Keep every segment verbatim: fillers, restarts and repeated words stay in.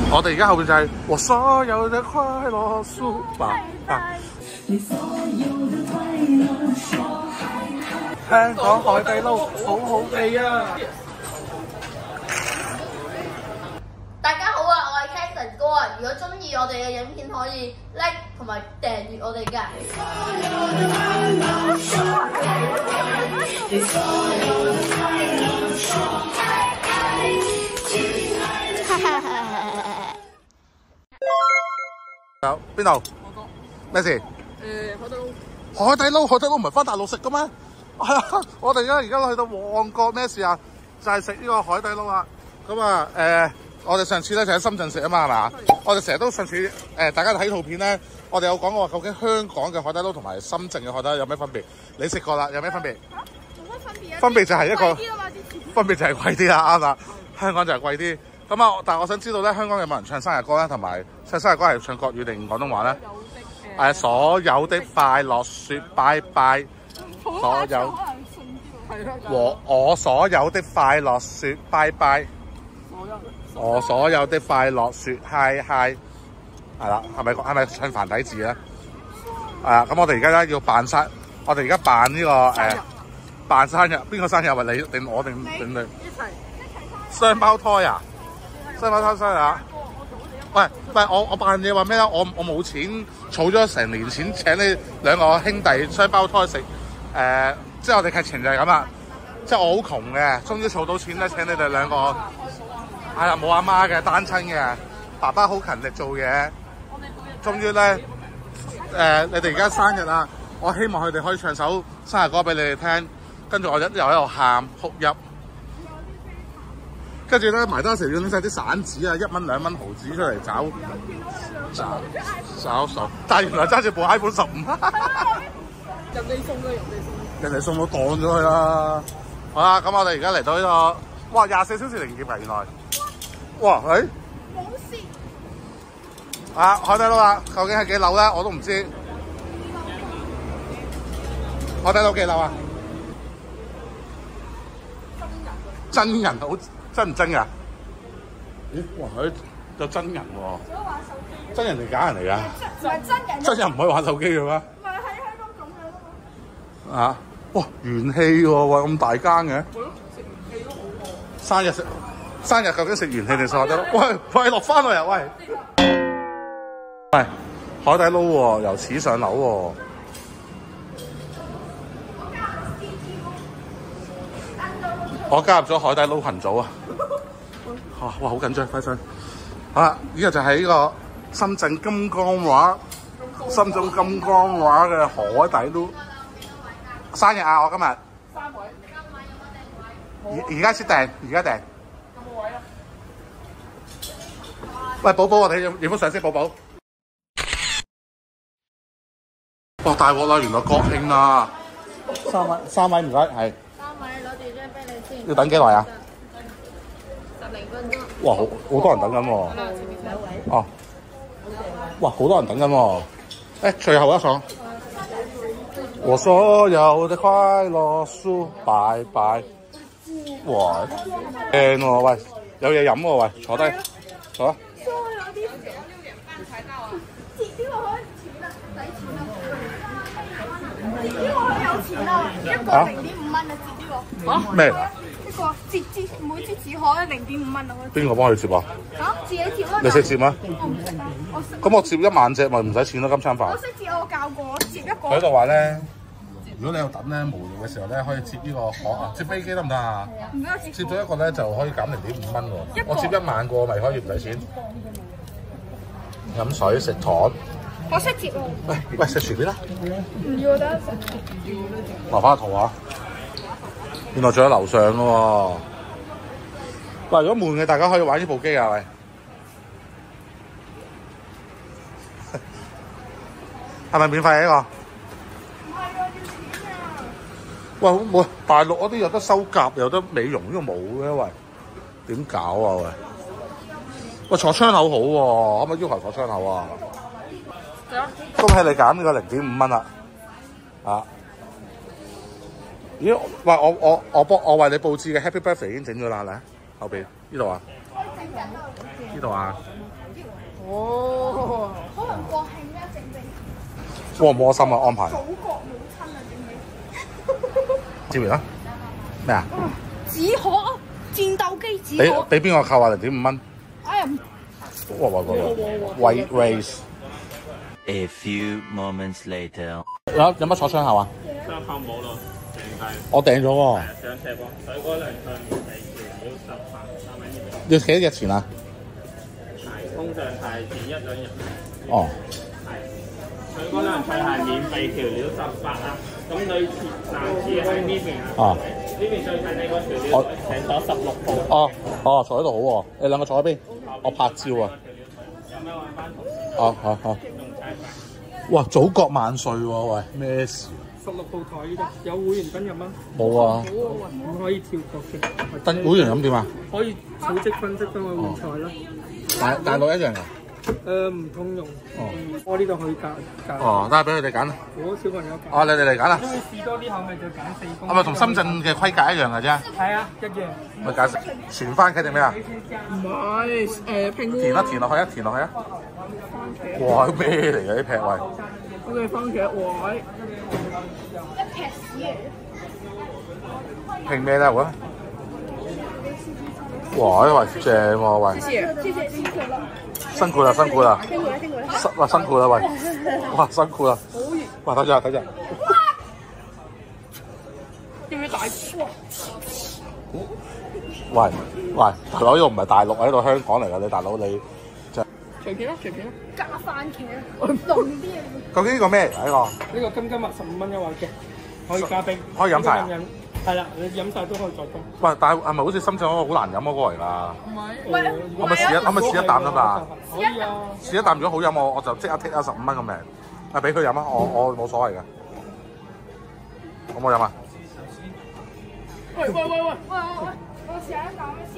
我哋而家後邊就係我所有嘅快樂書拜拜。香港海底撈好好味啊！ 大家好啊，我係 Canton 哥啊！如果中意我哋嘅影片，可以 like 同埋訂閱我哋㗎。 有邊度？咩事？ 誒海底撈。 海底撈，海底撈唔係翻大陸食嘅咩？係啊，我哋而家而家去到旺角咩事啊？就係食呢個海底撈啦。咁啊誒，我哋上次咧就喺深圳食啊嘛，係嘛？我哋成日都上次誒、呃，大家睇圖片咧，我哋有講過究竟香港嘅海底撈同埋深圳嘅海底撈有咩分別？你食過啦，有咩分別？ 冇乜分別啊！ 分別就係一個，分別就係貴啲啦，啱啦。香港就係貴啲。咁啊，但係我想知道咧，香港有冇人唱生日歌咧？同埋唱生日歌係唱國語定廣東話咧？誒，所有的快樂説拜拜，所有和我所有的快樂説拜拜，我所有的快樂説嗨嗨，係啦，係咪係咪唱繁體字咧？係啊，咁我哋而家咧要扮生，我哋而家扮呢個誒扮生日，邊個生日啊？你定我定定你？一齊雙胞胎啊！雙胞胎生日啊！喂喂，我我扮嘢話咩咧？我我冇錢，儲咗成年錢請你兩個兄弟雙胞胎食誒、呃，即係我哋劇情就係咁啦。即係我好窮嘅，終於儲到錢咧，請你哋兩個係啦，冇阿媽嘅單親嘅，爸爸好勤力做嘢，終於咧誒、呃，你哋而家生日啦，我希望佢哋可以唱首生日歌俾你哋聽，跟住我一又喺度喊哭泣。跟住咧，埋單時要拎晒啲散紙啊，一蚊兩蚊毫紙出嚟找找找數，但係原來揸住部 iPhone 十五， 人哋送嘅，人哋送， 人哋送到當咗佢啦。好啦，咁我哋而家嚟到呢、這個，哇！廿四小時零檢啊，原來，哇！誒、欸， 冇事。 啊，海底撈啊，究竟係幾樓咧？我都唔知。海底撈幾樓啊？真人好。真唔真㗎？咦！哇！佢有真人喎，真人定假人嚟㗎？ 唔係真人。 真人唔可以玩手機嘅咩？ 唔係喺香港咁樣啊嘛。 啊！哇！元氣喎，哇咁大間嘅。 食元氣都好喎。 生日食生日究竟食元氣定食海底撈？喂喂，落翻嚟啊！喂喂，海底撈喎，由此上樓喎。我加入咗海底撈群組啊！哇哇，好緊張，快上！好啦，呢個就係呢個深圳金剛話、深圳金剛話嘅海底撈生日啊！我今日三位， 而而家先訂，而家訂。 有冇位啊？ 喂，寶寶，我哋影幅相先，寶寶。哇！大鑊啦，原來國慶啊！三位，三位唔該，係。要等幾耐啊？ 十零分鐘。 哇，好好多人等緊喎。哦。哇，好多人等緊喎。誒，最後一首。我所有的快樂書拜拜。哇，正喎，喂，有嘢飲喎，喂，坐低，坐啊。 所有啲六點半才到啊。節呢個可以錢啊，抵錢啊。呢個可以有錢啊，一個零點五蚊啊，節呢個。 嚇？咩嚟？ 一個折折每支紙可以零點五蚊啊！ 邊個幫你接啊？ 嚇，自己接啦。 你識接咩？ 我唔識，我識。 咁我接一萬隻咪唔使錢咯，今餐飯。 我識接，我教過，我接一個。 佢喺度話咧，如果你有等咧無聊嘅時候咧，可以接呢個可啊，接飛機得唔得啊？ 唔該，接。 接咗一個咧就可以減零點五蚊喎。我接一萬個咪可以唔使錢。飲水食糖。 我識接喎。 喂喂，食薯片啦！ 唔要得食。 麻煩圖啊！原來仲有樓上嘅喎。喂，如果悶嘅，大家可以玩呢部機啊！喂，係咪免費嘅呢個？ 唔係喎，要錢啊！ 喂，喂，大陸嗰啲有得修甲，有得美容，呢個冇嘅喂，點搞啊喂？喂，坐窗口好喎，可唔可以要求坐窗口啊？恭喜你減呢個零點五蚊啦！啊！咦？喂，我我我幫我為你佈置嘅 Happy Birthday 已經整咗啦，嚟後邊呢度啊，呢度啊？ 哦， 可能國慶咧，正正窩唔窩心啊安排？ 祖國母親啊， 接正正。 完啦。咩啊？ 紙殼啊，戰鬥機紙俾殼。 俾邊個扣啊？零點五蚊。 哎呀， 哇哇哇哇！喂 race。 A few moments later. 有有乜坐窗口啊？ 雙後冇咯，訂低。 我訂咗喎。 上斜坡，水果涼菜免費調料十八三蚊一人。 要幾多日錢啊？ 係通常係前一兩日。 哦。 係水果涼菜係免費調料十八啊，咁你暫時喺呢邊啊。 啊。 呢邊最近你個調料請咗十六號。 哦哦，坐喺度好喎。你兩個坐喺邊？我拍照啊。 有咩揾翻同事？ 哦好好。哇！祖國萬歲喎！喂，咩事？ 十六號台呢度有會員登入嗎？ 冇啊。 唔可以跳國嘅。 登會員咁點啊？ 可以組織分析幫我換菜啦。 大大陸一樣㗎。 誒唔通用。 哦。 我呢度可以揀揀。 哦，得俾佢哋揀啦。 我小朋友揀。 哦，你哋嚟揀啦。 因為試多啲口味就揀四公。 係咪同深圳嘅規格一樣㗎啫？ 係啊，一樣。 咪解釋全番茄定咩啊？ 唔係誒平填啦，填落去啊，填落去啊！哇，咩嚟㗎啲劈位？ 我嘅番茄位一劈屎嚟拼咩咧？我覺得哇，喂，正喎，喂， 嘅。謝謝辛苦了， 辛苦啦，辛苦啦， 辛苦了，辛苦了。 辛哇，辛苦啦，喂，哇，辛苦啦，哇，睇住啊，睇住啊， 要唔要大？ 喂喂，大佬呢個唔係大陸喺度香港嚟㗎，你大佬你就隨便啦，隨便啦。 加番茄，濃啲啊！ 究竟呢個咩嚟㗎？呢呢個金金物十五蚊一位嘅，可以加冰， 可以飲晒啊？ 係啦，你飲晒都可以再冰。 個喂，但係係咪好似深圳嗰個好難飲嗰個嚟㗎？ 唔係， 喂， 可唔可以試一可唔可以試一啖得嘛？ 可以啊， 試一啖如果好飲，我我就即刻剔啊十五蚊咁名，啊俾佢飲啊，我我冇所謂㗎，可唔可以飲啊？ 喂喂喂喂， 喂喂喂，我試下一啖師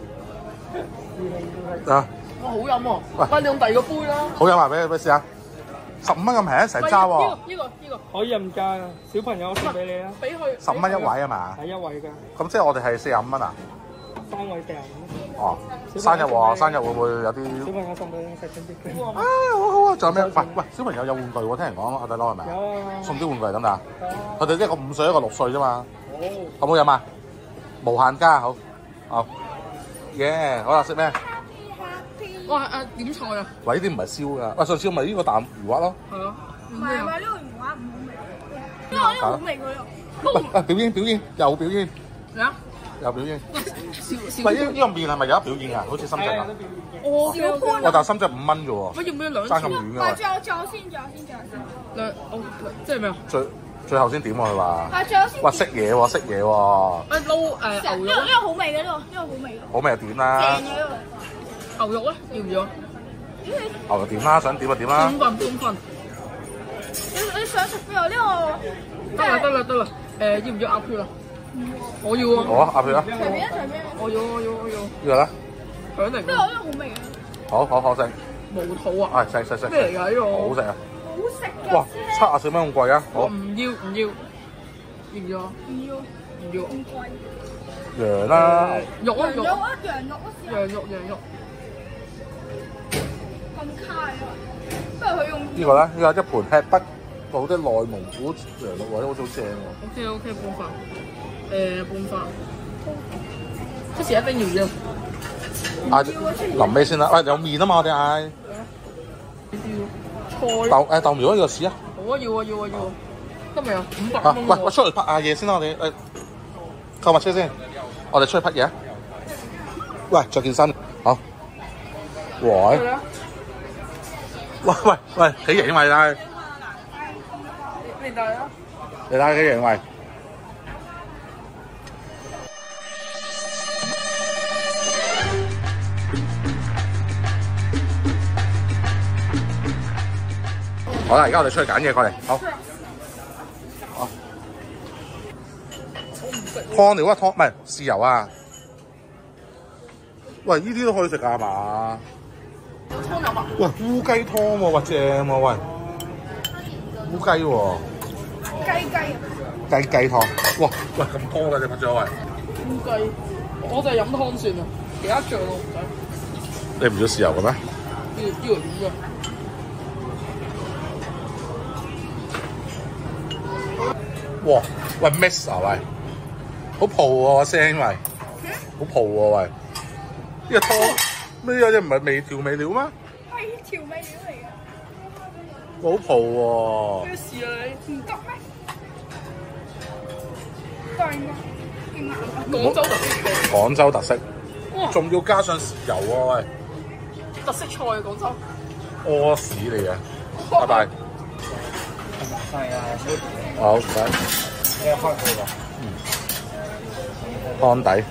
兄。 啊， 哇好飲喎！ 喂喂，你用第二個杯啦。 好飲啊！俾俾試下，十五蚊咁平，成揸喎， 呢個呢個呢個， 可以任加啊，小朋友試俾你啊， 俾佢十五蚊一位啊嘛。 係一位㗎， 咁即係我哋係四十五蚊啊？ 三位訂。 哦，生日喎，生日會唔會有啲？ 小朋友送俾你食緊啲。 啊，好好啊！仲有咩？喂喂，小朋友有玩具喎，聽人講阿弟佬係咪啊？ 有啊。 送啲玩具得唔得啊？佢哋一個五歲，一個六歲啫嘛。 好。 好唔好飲啊？無限加好。好。耶！好啦，食咩？ 哇誒點菜啊？ 喂，呢啲唔係燒㗎。喂，上次咪呢個蛋魚滑咯。 係啊。 唔係唔係，呢個魚滑唔好味，呢個呢個好味嗰樣。 喂喂，表演表演，又表演， 咩啊？ 又表演。 少少。 喂，呢呢個麵係咪有得表演啊？好似深圳啊。 我小潘喂，但係深圳五蚊啫喎。 乜要唔要兩爭咁條？ 遠㗎喂。 仲有仲有先，仲有先，仲有先。 兩哦即係咩啊？ 最最後先點喎佢話。 係，仲有先。 哇，識嘢喎，識嘢喎。 誒撈誒牛肉呢個呢個好味嘅呢個，呢個好味嘅。 好味就點啦。 正嘅呢牛肉咧，要唔要啊？ 個。 牛就點啦，想點就點啦。 半份半份。 你你想食邊個？呢個得啦得啦得啦，誒要唔要鴨血啊？我要啊！ 好啊，鴨血啦。 隨便啊隨便啊。 我要我要我要。 呢個咧？ 響嚟呢個呢個好味嘅。 好好好食。 冇肚啊！ 係食食食。 咩嚟㗎呢個？ 好食啊！ 好食嘅。 哇，七十四蚊咁貴啊！好。 唔要唔要，要唔要啊？ 唔要唔要。 咁貴。 羊啦。 肉啊肉羊肉啊，羊肉啊，試下羊肉羊肉。 咁卡啊！不如佢用呢個咧，呢個一盤吃不到啲內蒙古羊肉喎，好似好正喎。 O K O K 半份，誒半份。出時一定要要。 嗌臨尾先啦，喂有麵啊嘛，我哋嗌菜。 豆誒豆苗嗰個試啊。 好啊要啊要啊要啊。得未啊？五百啊蚊喂，我出嚟拍下嘢先啦，我哋誒購物車先，我哋出去拍嘢。喂，着件衫，好。喂。喂喂喂，幾型咪啦？ 你帶啊？ 你睇幾型咪？好啦，而家我哋出去揀嘢過嚟，好。好。湯料啊，湯唔係豉油啊。喂，呢啲都可以食㗎係嘛？ 有湯飲啊？ 喂，烏雞湯喎，哇正喎，喂，烏雞喎， 雞雞啊！ 雞雞湯，哇，喂咁多㗎，你拍咗喂， 烏雞，我就係飲湯算啦，其他醬我唔使。 你唔要豉油嘅咩？ 呢呢個點㗎？ 哇！喂 ，miss 啊喂，好蒲喎個聲喂，好蒲喎喂，呢個湯咩有隻唔係味調味料咩？ 係調味料嚟嘅。 好蒲喎！ 咩事啊你？ 唔得咩？對㗎，勁硬啊！ 廣州特色廣州特色， 哇！ 仲要加上豉油喎喂， 特色菜啊廣州。 屙屎嚟嘅，拜拜。 係啊， 好唔該。 你開佢㗎。 湯底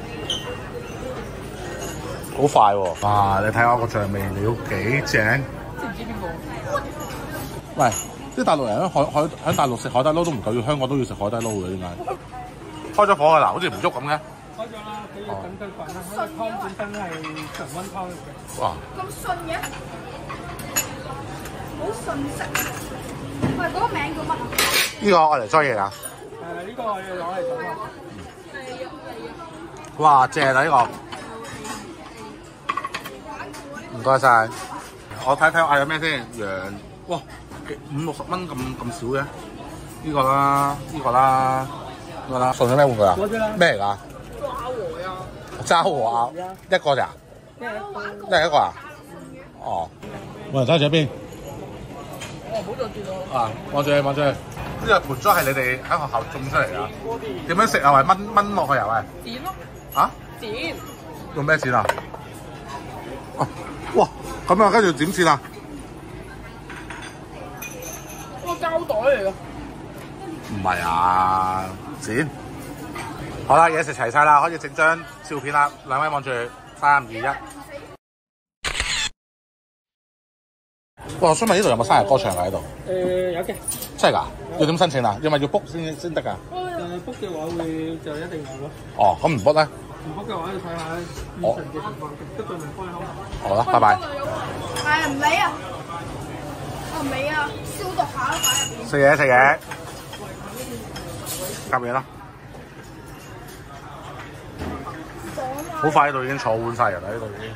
好快喎！哇！你睇下個醬味料幾正。 知唔知邊個？ 喂，啲大陸人喺海海喺大陸食海底撈都唔夠，要香港都要食海底撈嘅點解？開咗火㗎啦，好似唔喐咁嘅。 開咗啦，佢要等佢滾啦。因為湯本身係常溫湯嚟嘅。 哇！ 咁順嘅，好順色。喂，嗰個名叫乜啊？ 呢個我嚟裝嘢㗎。 誒，呢個我要攞嚟整啊。 哇！正啊呢個，唔該晒。我睇睇我嗌咗咩先？羊，哇，五六十蚊咁咁少嘅？呢個啦，呢個啦，呢個啦。送咗咩玩具啊？咩嚟㗎？ 抓和呀！ 揸和啊，一個咋？一人一個啊？哦。我人揸住一邊。 哦，唔好再見我。 啊，望住你，望住你。呢個盆栽係你哋喺學校種出嚟㗎？點樣食啊？喂，掹掹落去啊？喂。 剪咯。 啊？ 剪。 用咩剪啊？哦，哇！咁啊，跟住點剪啊？ 個膠袋嚟㗎。 唔係啊，剪。好啦，嘢食齊晒啦，可以整張照片啦。兩位望住，三二一。哇！我想問呢度有冇生日歌唱㗎喺度？ 誒有嘅。 真係㗎？要點申請啊？要咪要 book 先先得㗎？ 誒 book 嘅話會就一定有咯。 哦，咁唔 book 咧？ 唔 book 嘅話要睇下現場嘅情況，得對咪開口。 好啦，拜拜。 係唔理啊？我唔理啊，消毒下啦，擺入邊。 食嘢食嘢，夾嘢啦。好快呢度已經坐滿晒人啦，呢度已經。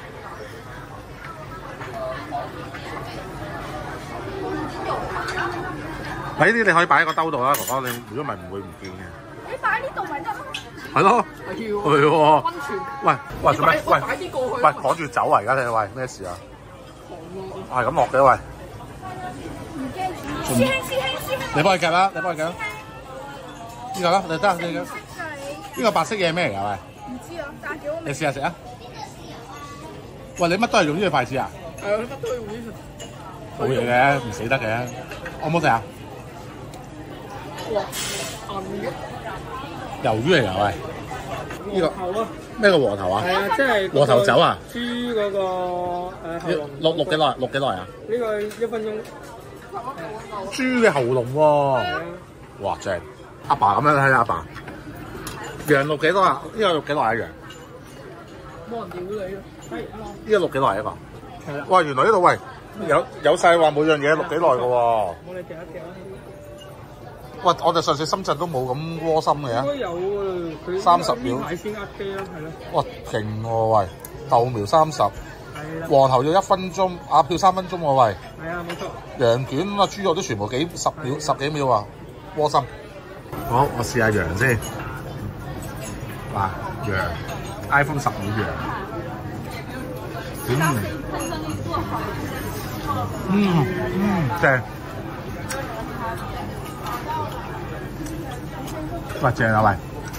呢啲你可以擺喺個兜度啦，哥哥，你如果唔係唔會唔見嘅。 你擺喺呢度咪得咯？ 係咯， 係係喎。 溫泉。 喂喂，做咩？喂， 擺啲過去。 喂，趕住走啊！而家你喂咩事啊？係咁落嘅喂。 唔驚。師兄師兄師兄。 你幫佢夾啦，你幫佢夾。呢個啦，你得你嘅。呢個白色嘢咩嚟㗎？喂。 唔知啊，但係幾好味。 你試下食啊！喂，你乜都係用呢個筷子啊？ 係啊，乜都用呢冇嘢嘅，唔死得嘅。我冇食啊！ 哇，硬嘅。 魷魚嚟㗎喂！呢個頭啊！ 咩個和頭啊？ 係啊，即係和頭酒啊！ 豬嗰個誒喉嚨。 錄錄幾耐？錄幾耐啊？ 呢個一分鐘。 豬嘅喉嚨喎！哇，正！阿爸咁樣睇下阿爸。羊錄幾多啊？呢個錄幾耐啊？羊？ 冇人屌你咯。 呢個錄幾耐一個？ 係啦。 哇！原來呢度喂有有晒話每樣嘢錄幾耐㗎喎。 我哋夾一夾啦。 喂，我哋上次深圳都冇咁窩心嘅。 應該有啊，佢三十秒買先呃機啦，係咯。 哇，勁喎喂！豆苗三十， 係啦。 黃頭要一分鐘，鴨票三分鐘喎喂。 係啊，冇錯。 羊卷啊，豬肉都全部幾十秒、十幾秒啊，窩心。好，我試下羊先。嗱，羊 iPhone 十五羊。嗯。嗯嗯，正。喂，正啊喂！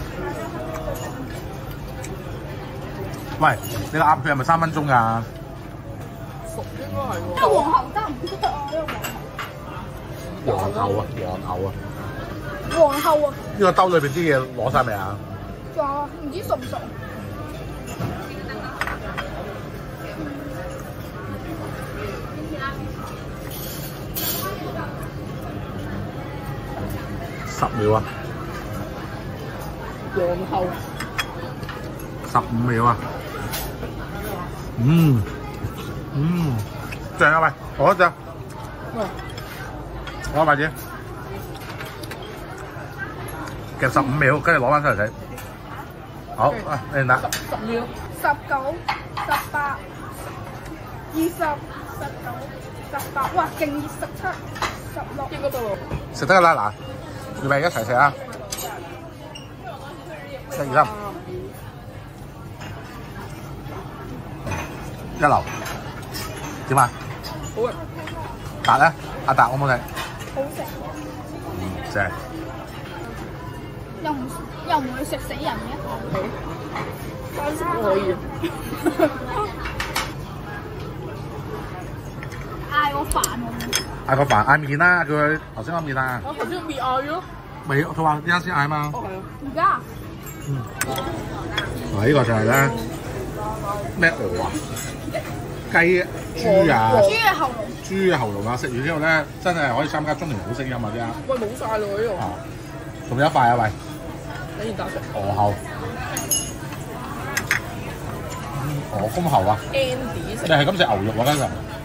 喂，你個鴨血係咪三分鐘㗎？ 熟應該係喎。 呢個黃喉得唔得啊？呢個黃喉。 黃牛啊，黃牛啊！ 皇后啊！ 呢個兜裏邊啲嘢攞晒未啊？ 仲有唔知熟唔熟？ 十秒啊！ 皇后。 十五秒啊！嗯嗯，正啊喂，我一隻，攞筷子，夾十五秒，跟住攞翻出嚟睇。好啊，你拿。 十秒。 十九、十八、十二十、十九、十八，哇，勁熱十七、十六， 應該到喎。 食得㗎啦嗱，預備一齊食啊！一二三，一流。點啊？ 好啊！ 達咧？阿達好唔好食？ 好食， 嗯，正。 又唔又唔會食死人嘅。 單食都可以。 嗌個飯喎。 嗌個飯，嗌麵啦，叫佢頭先個麵啊。 我頭先未嗌咗。 未，佢話啱先嗌嘛。 哦，係啊。 而家嗯。嗱，呢個就係咧咩鵝啊？雞、豬啊， 豬嘅喉嚨。 豬嘅喉嚨啊！食完之後咧，真係可以參加中年好聲音啊！啲啊。 喂，冇晒咯呢個。 啊，仲有一塊啊喂。 等完打食。 鵝喉。鵝公喉啊 Andy 食。 你係咁食牛肉啊？跟住。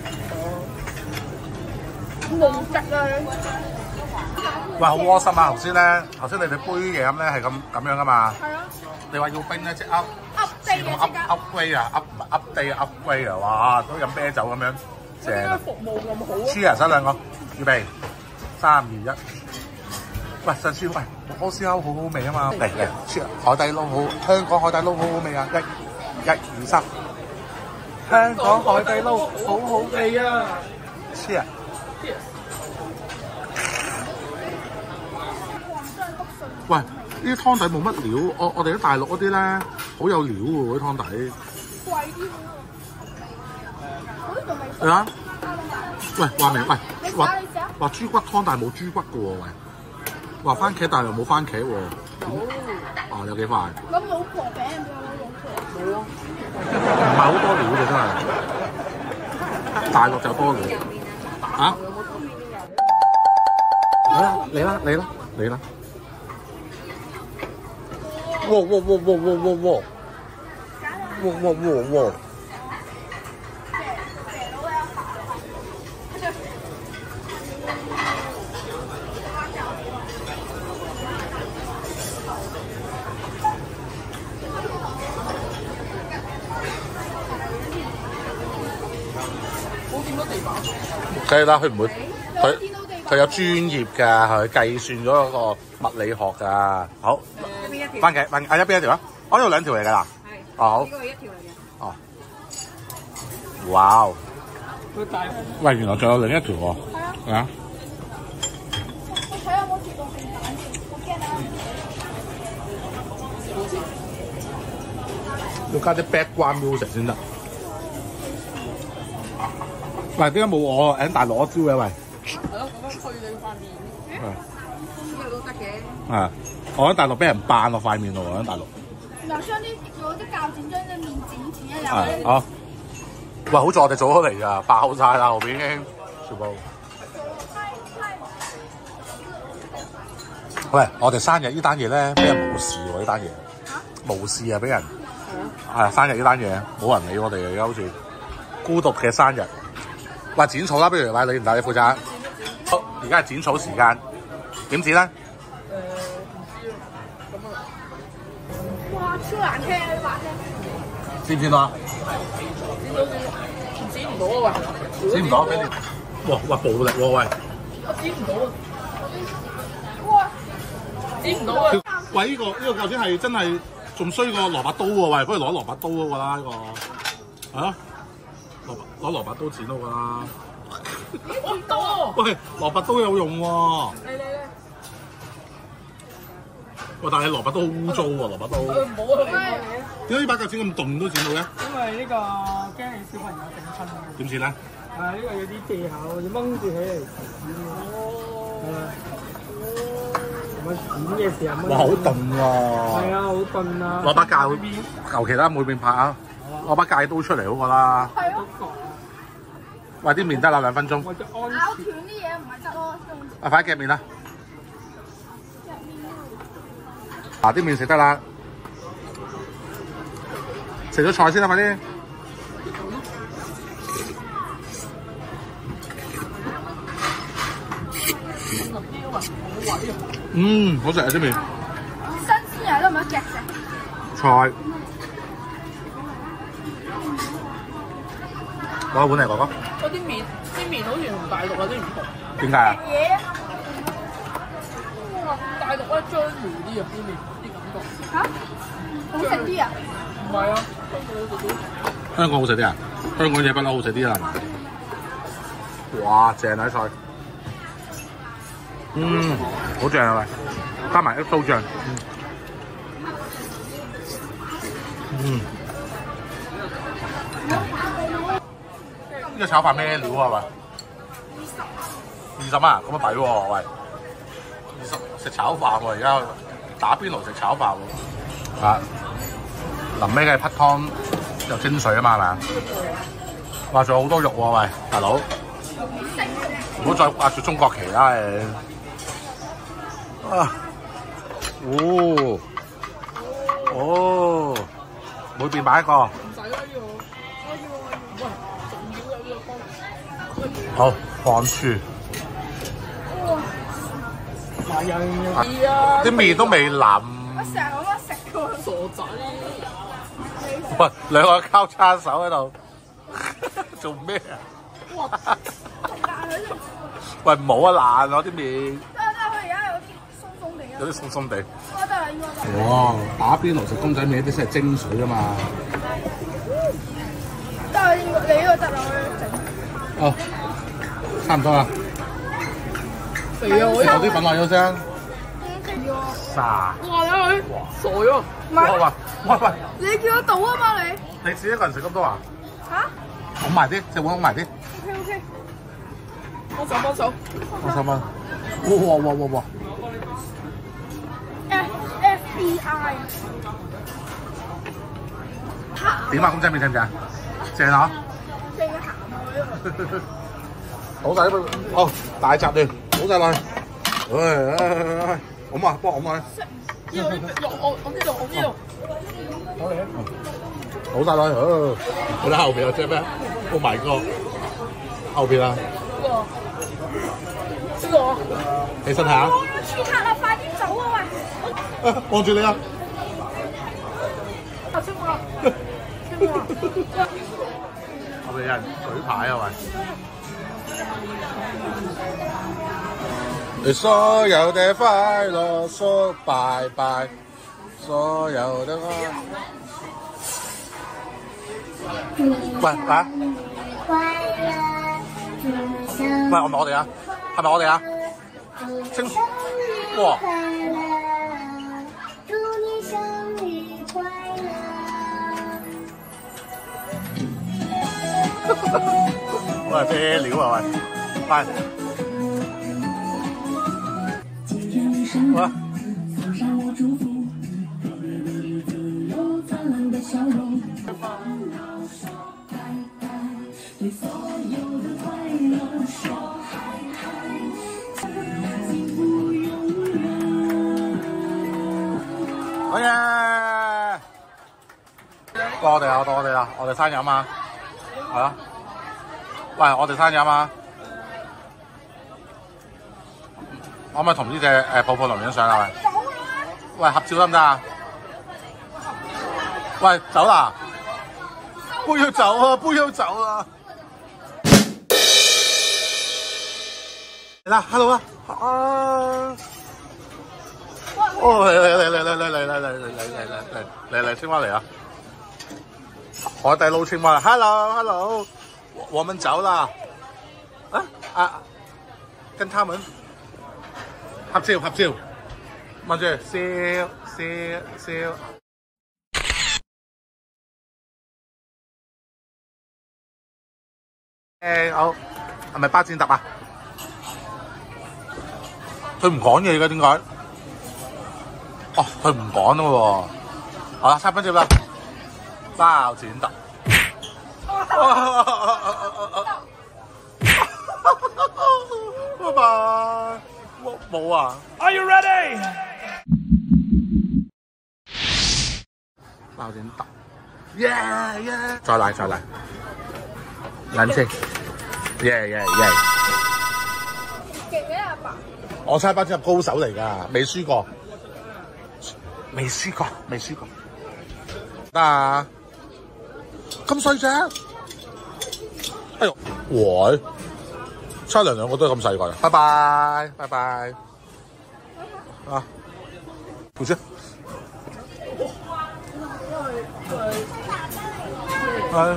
冇食啊！ 喂，好窩心啊！頭先咧，頭先你哋杯嘢飲咧係咁咁樣噶嘛？ 係啊。 你話要冰咧，即 up update 嘅 up upgrade 啊 ，up 唔係 update 啊 upgrade 啊！哇，都飲啤酒咁樣，正啊！ 服務咁好啊！ Cheers 啊兩個，預備，三二一。喂，上次喂摩斯烤好好味啊嘛，嚟嚟 Cheers 海底撈好，香港海底撈好好味啊！一、一、二、三，香港海底撈好好味啊 ！Cheers。喂，呢啲湯底冇乜料，我我哋喺大陸嗰啲咧好有料喎，嗰啲湯底。 貴啲喎。嗰啲仲未熟。 係啊。喂，話明喂， 你試話下你試下。 話豬骨湯但係冇豬骨嘅喎，喂。話番茄但係又冇番茄喎。啊，有幾塊？ 咁老婆餅有冇老婆？冇啊。 唔係好多料嘅真係。大陸就多料。啊？嚟啦！嚟啦！嚟啦！嚟啦！哇哇哇哇哇哇哇！哇哇哇哇！ 冇見到地板。 梗係啦，佢唔會，佢佢有專業㗎，佢計算咗嗰個物理學㗎。好，番茄番啊一邊一條啊，我呢度兩條嚟㗎啦。係。哦好。呢個係一條嚟嘅。哦。哇！ 佢大。 喂，原來仲有另一條喎。係啊。 我睇下有冇鐵到正蛋先，我驚啊！ 要加啲 background music 先得。喂，點解冇我喺大陸嗰招嘅？喂。 係咯，咁樣推你塊面。 係。 呢個都得嘅。 係。我喺大陸俾人扮落塊面喎，喺大陸。 然後將啲攞啲鉸剪將啲面剪剪一係。好。喂，好在我哋做咗嚟㗎，爆晒啦後邊已經全部。喂，我哋生日呢單嘢咧，俾人無視喎呢單嘢。無視啊！俾人。係啊，生日呢單嘢冇人理我哋而家好似孤獨嘅生日。喂，剪草啦，不如喂你唔帶你負責。好，而家係剪草時間，點剪咧？誒唔知啊，咁啊。 哇，超難聽啊！呢把聲。 剪唔剪到啊？ 剪到剪，剪唔到啊喂！ 剪唔到，跟住，哇哇暴力喎喂！ 我剪唔到啊！ 哇！ 剪唔到啊！ 喂，呢個呢個究竟係真係仲衰過蘿蔔刀喎喂，不如攞蘿蔔刀嗰個啦呢個，係啊。蘿蔔攞蘿蔔刀剪到㗎啦！ 好多。 喂，蘿蔔刀有用喎。 嚟嚟嚟！ 喂，但係蘿蔔刀好污糟喎，蘿蔔刀。 誒唔好啊！ 點解呢把鉸剪咁鈍都剪到嘅？ 因為呢個驚你小朋友整親啊！ 點剪咧？ 啊，呢個有啲技巧，要掹住起嚟剪嘅。係啊。咁樣剪嘅時候掹。 哇，好鈍喎！ 係啊，好鈍啊！ 攞把鉸，求其啦，每邊拍啊！攞把鉸刀出嚟好過啦。 係咯。 喂，啲麵得啦，兩分鐘。 或者安咬斷啲嘢唔係得咯。 啊，快啲夾麵啦！嗱，啲麵食得啦，食咗菜先啦，快啲！嗯，好食啊啲麵。 新鮮又得唔得夾食？ 菜。 攞一碗嚟哥哥。 嗰啲麵啲麵好似同大陸有啲唔同。 點解啊？ 嘢哇！大陸咧張梅啲啊啲麵啲感覺。 嚇，好食啲啊？ 唔係啊，香港好食啲。 香港好食啲啊？香港嘢不嬲好食啲啦。哇！正奶菜。嗯，好正啊喂！加埋啲刀醬。嗯。呢個炒飯咩料啊喂？二十蚊啊，咁啊抵喎喂！二十食炒飯喎，而家打邊爐食炒飯喎。啊！臨尾嘅匹湯又精髓啊嘛，係咪啊？哇！仲有好多肉喎喂，大佬！唔好再掛住中國旗啦誒！啊！哦！哦！每邊買一個。 唔使啦呢個，我要我要，喂，仲要有呢個湯。 好，放住。 華人係啊， 啲麵都未腍。 我成日咁樣食㗎喎。 傻仔。 喂，兩個交叉手喺度，做咩啊？ 哇！爛佢先。 喂，唔好啊，爛咗啲麵。 得得，佢而家有啲鬆鬆地。 有啲鬆鬆地。 應該得啦，應該得。 哇！打邊爐食公仔麵啲先係精髓啊嘛。 得啦，應該你呢個得啦，我整。 哦，差唔多啦。 肥啊！我食啲粉落咗先。沙。 哇！你佢傻咗。 唔係。 喂喂喂！ 你叫我倒啊嘛你？ 你自己一個人食咁多啊？ 嚇拱埋啲，隻碗拱埋啲。 ？OK OK。 幫手幫手。 二十蚊。哇哇哇哇！ F F B I。 點啊？公仔麵正唔正？正啊！ 正鹹啊呢個。 好晒呢個，哦大雜亂，好晒落去。唉唉唉唉，咁啊，幫我咁啊。 呢度呢度我我呢度我呢度。 好晒落去，哦！我睇後邊有隻咩 ？Oh my god！後邊啊！ 呢個呢個。 起身睇下。 我要刺客啦！快啲走啊喂！ 啊，望住你啊！ 頭先我，先我。 後邊有人舉牌啊喂！所有的快樂說拜拜，所有的愛。喂，啊！喂，係咪我哋啊？係咪我哋啊？清哇！喂，咩料啊喂！喂！哇！好嘢！到我哋啦，到我哋啦，我哋生日啊嘛，係啊！喂，我哋生日啊嘛！可唔可以同呢隻誒泡泡龍影相啊？喂，喂合照得唔得啊？喂，走啦！不要走啊！不要走啊！嚟啦 ，hello 啊！啊！哦，嚟嚟嚟嚟嚟嚟嚟嚟嚟嚟嚟嚟嚟嚟青蛙嚟啊！海底撈青蛙 ，hello hello，我我們走啦！啊啊，跟他們。合照合照，望住笑笑笑。誒好，係咪巴展達啊？佢唔講嘢嘅點解？哦，佢唔講咯喎。好啦，差分接啦，包展達。拜拜。冇啊 ！Are you ready？ 包點揼 ，yeah yeah， 再嚟再嚟，冷清 ，yeah yeah yeah。 勁嘅阿爸。 我猜班真係高手嚟㗎，未輸過，未輸過，未輸過。得啊！咁細隻， 哇！差兩兩個都係咁細個，拜拜拜拜啊！唔知係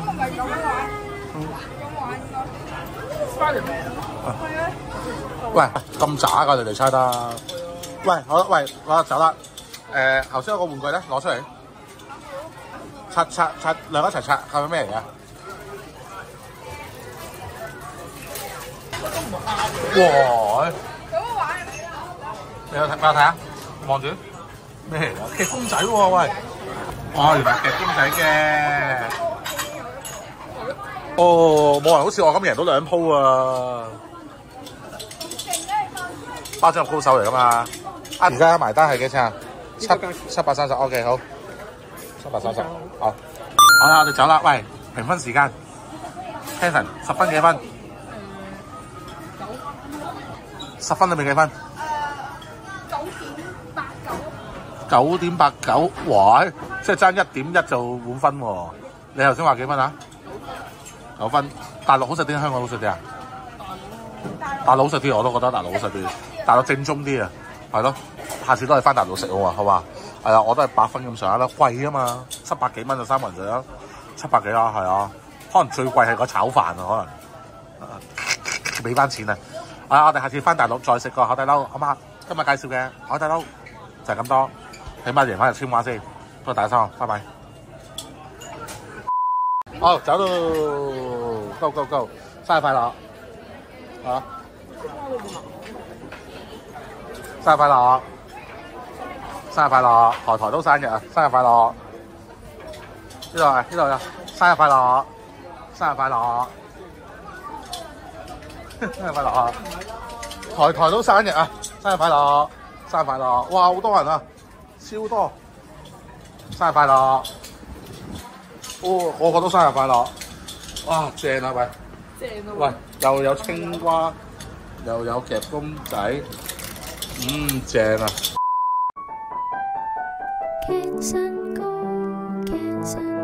喂咁渣㗎，你哋猜得？喂，好啦，喂，我走啦。誒，頭先有個玩具咧，攞出嚟，拆拆拆，兩個一齊拆，係咪咩嚟㗎？哇！你有睇？有睇下？望住咩嚟㗎？夾公仔喎，喂！哦，原來夾公仔嘅。哦，冇人好似我咁贏到兩鋪啊！包裝高手嚟㗎嘛？啊，而家埋單係幾錢啊？七七百三十 ，OK， 好，七百三十，好。好啦，我哋走啦。喂，評分時間 ，Kevin 十分幾分？十分裏面幾分？誒，九點八九。九點八九，哇！即係爭一點一就滿分喎。你頭先話幾分啊？九分。大陸好食啲，香港好食啲啊？大陸好食啲，我都覺得大陸好食啲。大陸正宗啲啊，係咯。下次都係翻大陸食好嘛，好嘛？係啊，我都係八分咁上下啦，貴啊嘛，七百幾蚊就三個人食啦，七百幾啦，係啊。可能最貴係個炒飯啊，可能俾翻錢啊。啊！我哋下次翻大陸再食個海底撈，好嘛？今日介紹嘅海底撈就係咁多，起碼贏翻日簽話先。多謝大家收看，拜拜。好，走到 ，go go go， 生日快樂！啊！生日快樂！生日快樂！台台都生日啊！生日快樂！呢度啊，呢度啊！生日快樂！生日快樂！生日快樂啊！台台都生日啊！生日快樂！生日快樂！哇，好多人啊，超多！生日快樂！哦，個個都生日快樂！哇，正啊喂！ 正啊！ 喂，又有青蛙，又有夾公仔，嗯，正啊！ Kids and go, kids and